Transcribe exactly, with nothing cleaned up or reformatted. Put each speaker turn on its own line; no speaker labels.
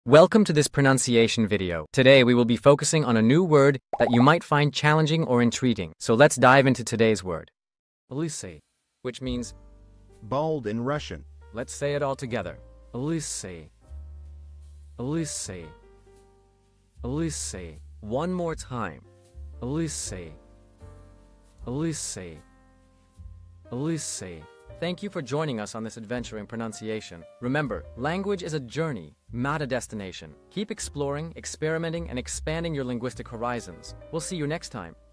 Welcome to this pronunciation video. Today we will be focusing on a new word that you might find challenging or intriguing. So let's dive into today's word. Lysy, which means
bold in Russian.
Let's say it all together. Lysy. Lysy. Lysy. One more time. Lysy. Lysy. Lysy. Thank you for joining us on this adventure in pronunciation. Remember, language is a journey, not a destination. Keep exploring, experimenting, and expanding your linguistic horizons. We'll see you next time.